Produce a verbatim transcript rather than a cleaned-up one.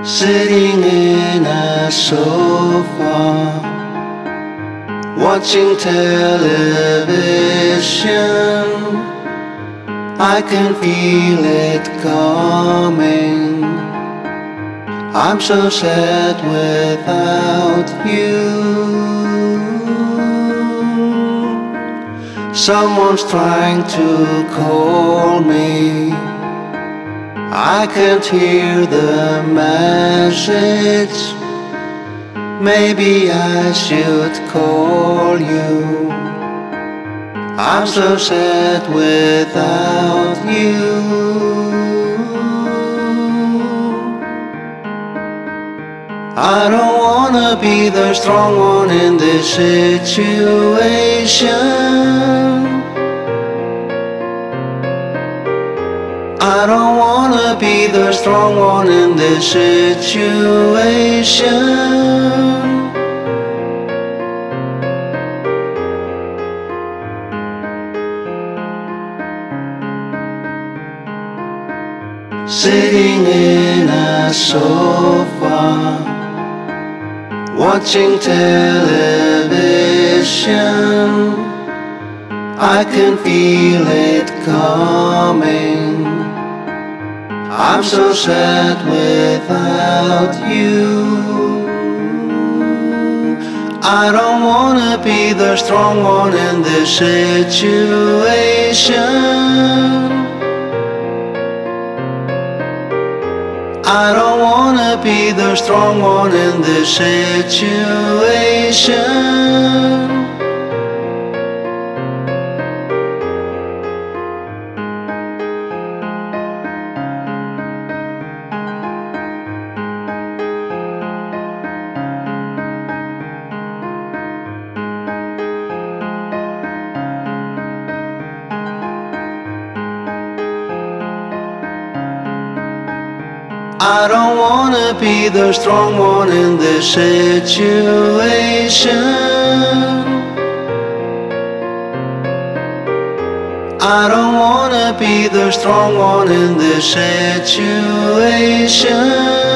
Sitting in a sofa, watching television, I can feel it coming. I'm so sad without you. Someone's trying to call me, I can't hear the message. Maybe I should call you. I'm so sad without you. I don't wanna be the strong one in this situation. I don't wanna be the strong one in this situation. Sitting in a sofa, watching television, I can feel it coming. I'm so sad without you. I don't wanna be the strong one in this situation. I don't wanna be the strong one in this situation. I don't wanna be the strong one in this situation. I don't wanna be the strong one in this situation.